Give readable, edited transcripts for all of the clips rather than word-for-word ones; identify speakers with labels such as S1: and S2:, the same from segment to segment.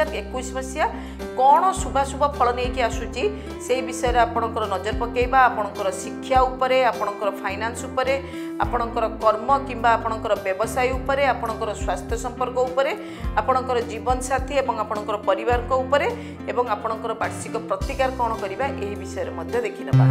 S1: 2021 मसीहा कौन शुभाशुभ फल नहीं आसूची से विषय आपणकर नजर पकेबा आपणकर शिक्षा उपरे आपणकर फाइनान्स उपरे आपणकर कर्म किंबा आपणकर व्यवसाय उपरे आपणकर स्वास्थ्य संपर्क उपरे आपणकर जीवन साथी एवं आपणकर परिवार को उपरे एवं आपणकर वार्षिक प्रतिकार कौन करबा एही विषय मध्ये देखिनबा।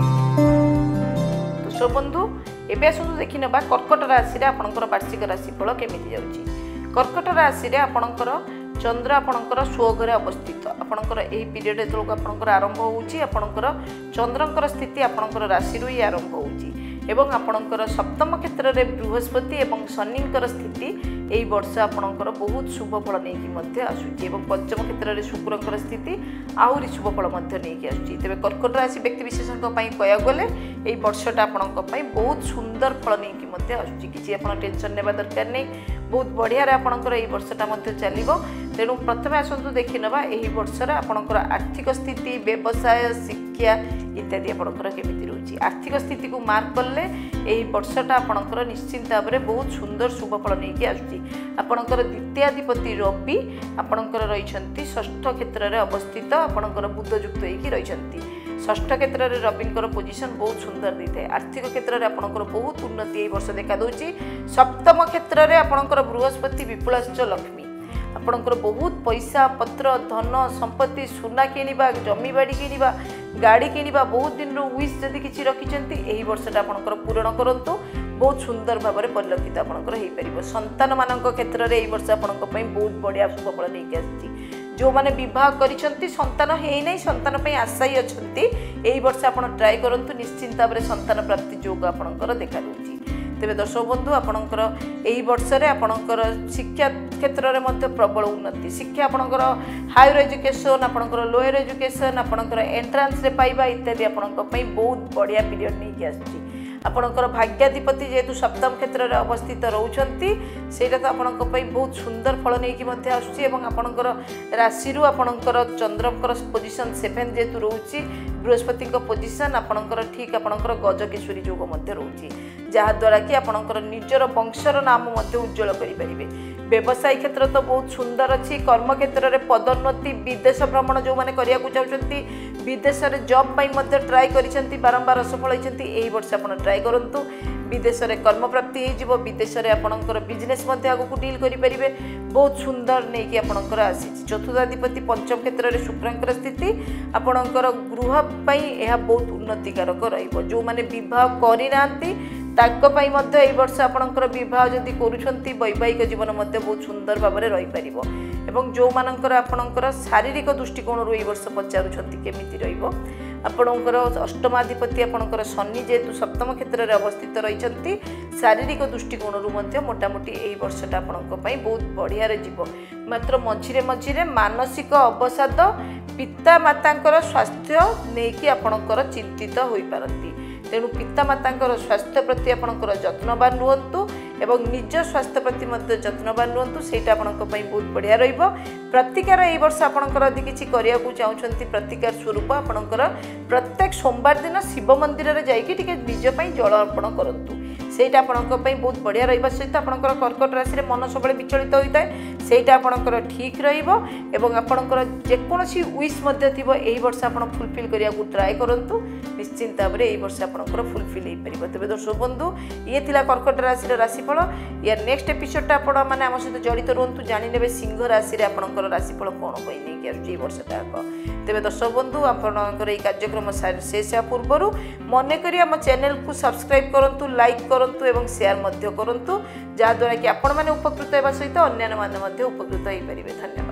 S1: तो सो बंधु एबे आसु देखिनबा कर्कट राशि रे आपणकर वार्षिक राशिफल केमिति जाउची। कर्कट राशि रे आपणकर चंद्र आपणकर स्वघरे अवस्थित आपणकर एही पीरियड जेतलक आपणकर आरंभ होउची आपणकर चंद्रंकर स्थिति आपणकर राशि रु ही आरंभ होउची एवं आपणकर सप्तम क्षेत्र रे बृहस्पति एवं शनिंकर स्थिति एही वर्ष आपणकर बहुत शुभ फल नेकी मध्ये आसुची एवं पंचम क्षेत्र रे शुक्रंकर स्थिति आहुरी शुभ फल मध्ये नेकी आसुची। तबे कर्कट राशि व्यक्ति विशेषक पई कया गले एही वर्षटा आपणक पई बहुत सुंदर फल नेकी मध्ये आसुची किछि आपण टेंशन नेबा दरकार नै बहुत बढ़िया रे आपणकर एही वर्षटा मध्ये चलिबो। तेणु प्रथमे आसंतु देखिनबा एही वर्षर आपणकर आर्थिक स्थिति व्यवसाय शिक्षा इत्यादि आपणकर केमिति रहउची। आर्थिक स्थिति को मार्क करले एही वर्षटा आपणकर निश्चित भाव में बहुत सुंदर शुभ फल नेकी आसुची। आपणकर द्वितीयाधिपति रवि आपणकर रहिछंती षष्ठ क्षेत्र रे अवस्थित आपणकर बुध युक्त होइकी रहिछंती। षष्ठ क्षेत्र रे रविंकर पोजिशन बहुत सुंदर दैथे। आर्थिक क्षेत्र रे आपणकर बहुत उन्नति एही वर्ष देखा दउची। सप्तम क्षेत्र रे आपणकर बृहस्पति विपुलाश्च लक्ष्मी आपणकर बहुत पैसा पत्र धन संपत्ति सुना किनिबा जमी बाड़ी किनिबा गाड़ी किनिबा बहुत दिन विश जदि किछि रखिचंती एही वर्षटा आपणकर पूर्ण करंतु बहुत सुंदर भाव में परिलक्षित आपणकर हेइ परिबो। संतान मानक क्षेत्र रे एही वर्ष आपणक पई बहुत बढ़िया शुभ फल नेकी आछि। जो माने विवाह करिसंती संतान हेइ नै संतान पई आशाई अछंती एही वर्ष आपण ट्राई करंतु निश्चित भाव में संतान प्राप्ति योग आपणकर देखा दउची। तेबे दर्शक बंधु आपणकर एही वर्ष रे आपणकर शिक्षा क्षेत्र रे मध्य प्रबल उन्नति शिक्षा आपणकर हायर एजुकेशन आपणकर लोअर एजुकेशन आपणकर एंट्रांस रे पाइबा इत्यादि आपणक पई बहुत बढ़िया पीरियड नेकी आछि। आपणकर भाग्याधिपति जेतु सप्तम क्षेत्र रे अवस्थित रहउछंती सेटा तो आपणक पई बहुत सुंदर फल नेकी मध्ये आछि एवं आपणकर राशि रु आपणकर चंद्रकर पोजीशन 7 जेतु रहउची बृहस्पति को पोजीशन आपणकर ठीक आपणकर गजकेश्वरी योग मध्ये रहउची जहा द्वारा कि आपणकर निजर वंशर नाम मध्ये उज्जवल करि परिबे। व्यवसाय क्षेत्र तो बहुत सुंदर अच्छी कर्म क्षेत्र में पदोन्नति विदेश भ्रमण जो मैंने करने को चाहते विदेश में जॉब पाई मध्य ट्राई करिसेंती बारंबार असफल होइसेंती एही वर्ष आपण ट्राई करंतु विदेश में कर्म प्राप्ति हो विदेश में आपणकर बिजनेस आगू डील करें बहुत सुंदर नहीं कि आपणकर आसी। चतुर्थाधिपति पंचम क्षेत्र में शुक्रंकर स्थिति आपणकर गृह पाई यह बहुत उन्नतिकारक रहिबो। जो माने विवाह करिनांती ताको पाई मध्य एही वर्ष आपणकर विवाह जदि करूछंती वैवाहिक जीवन मध्य बहुत सुंदर भाव में रहि परिबो एवं जो मानकर आपणकर शारीरिक दृष्टिकोण रु एही वर्ष पचारुछंती केमिति रहिबो। आपणकर अष्टमाधिपति आपणकर शनि जेतु सप्तम क्षेत्र में अवस्थित रहिछंती शारीरिक दृष्टिकोण रु मध्य मोटामोटी एही वर्षटा आपणक पई बहुत बढ़िया रे जीवो। मात्र मझिरे मझिरे मानसिक अवसाद पिता मातांकर स्वास्थ्य नेकी आपणकर चिंतित होई पारंती। तेणु पिता मातांकर स्वास्थ्य प्रति आपणकर जत्नवान रुहंतु एवं निज स्वास्थ्य प्रति मध्य जत्नवान रुहंतु सेटा आपणक पई बहुत बढ़िया रहिबो। प्रतिकार एही वर्ष आपणकर यदि किछि करिया को चाहुछंती प्रतिकार स्वरूप आपणकर प्रत्येक सोमवार दिन शिव मंदिर रे जाइकि टिके निज पई जल अर्पण करंतु सेटा आपणक पई बहुत बढ़िया रहिबा सहित आपणकर कर्कट राशि रे मन सबले विचलित होइताय सेटा आपणकर ठीक रहिबो एवं आपणकर जेकोनसी विश मध्य थिबो एही वर्ष आपण फुलफिल करिया को ट्राई करंतु निश्चित भाव में एही वर्ष आपणकर फुलफिल होई परिबो। तबे दर्शक बंधु ये थिला कर्कट राशि रे राशिफल या नेक्स्ट एपिसोड टा आपण माने हम सहित जड़ित रहंतु जानि नेबे सिंह राशि रे आपणकर राशिफल कोन होई नै कि आजि वर्षटा तेबे दर्शक बंधु आपणकर এই कार्यक्रम शेष पूर्व मन करी हम चैनल को सब्सक्राइब करंतु लाइक करंतु एवं शेयर मध्य करंतु जा द्वारा कि आपण माने उपकृत हेबा सहित अन्य माने मध्य उपकृत होई परिबे। धन्यवाद।